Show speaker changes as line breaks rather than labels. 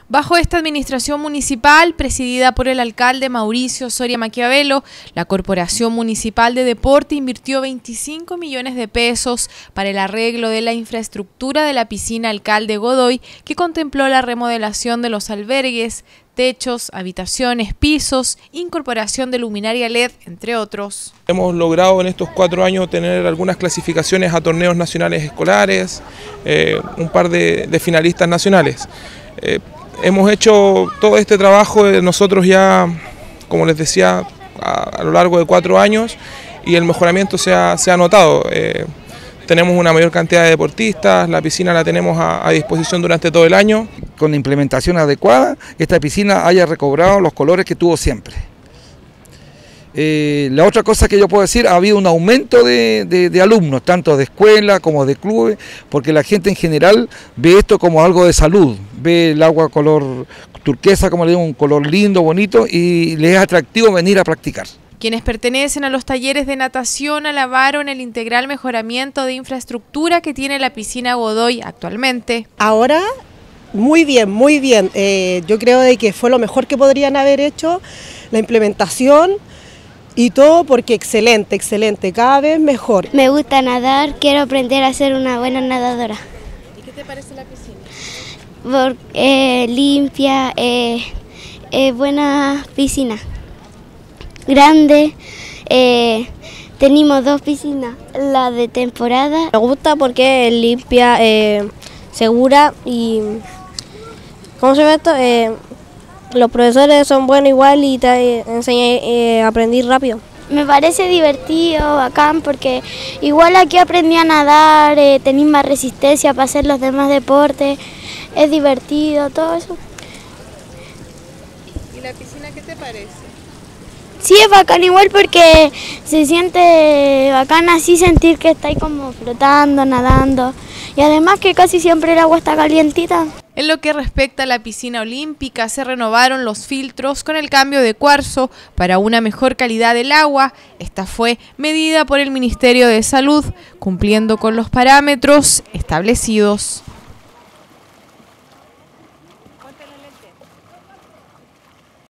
Bajo esta administración municipal, presidida por el alcalde Mauricio Soria Maquiavelo, la Corporación Municipal de Deporte invirtió 25 millones de pesos para el arreglo de la infraestructura de la piscina Alcalde Godoy, que contempló la remodelación de los albergues, techos, habitaciones, pisos, incorporación de luminaria LED, entre otros.
Hemos logrado en estos 4 años tener algunas clasificaciones a torneos nacionales escolares, un par de finalistas nacionales. Hemos hecho todo este trabajo nosotros ya, como les decía, a lo largo de 4 años, y el mejoramiento se ha notado. Tenemos una mayor cantidad de deportistas, la piscina la tenemos a disposición durante todo el año.
Con la implementación adecuada, esta piscina haya recobrado los colores que tuvo siempre. La otra cosa que yo puedo decir, ha habido un aumento de alumnos, tanto de escuela como de clubes, porque la gente en general ve esto como algo de salud, ve el agua color turquesa, como le digo, un color lindo, bonito, y les es atractivo venir a practicar.
Quienes pertenecen a los talleres de natación alabaron el integral mejoramiento de infraestructura que tiene la piscina Godoy actualmente.
Ahora, muy bien, muy bien. Yo creo de que fue lo mejor que podrían haber hecho, la implementación y todo, porque excelente, excelente, cada vez mejor.
Me gusta nadar, quiero aprender a ser una buena nadadora.
¿Y qué te parece la piscina?
Limpia, buena piscina. Grande, tenemos 2 piscinas, la de temporada.
Me gusta porque es limpia, segura y ¿cómo se ve esto? Los profesores son buenos igual y te enseñan a aprender rápido.
Me parece divertido, bacán, porque igual aquí aprendí a nadar, tenía más resistencia para hacer los demás deportes, es divertido, todo eso.
¿Y la piscina qué te parece?
Sí, es bacán igual porque se siente bacán así sentir que está ahí como flotando, nadando, y además que casi siempre el agua está calientita.
En lo que respecta a la piscina olímpica, se renovaron los filtros con el cambio de cuarzo para una mejor calidad del agua. Esta fue medida por el Ministerio de Salud, cumpliendo con los parámetros establecidos.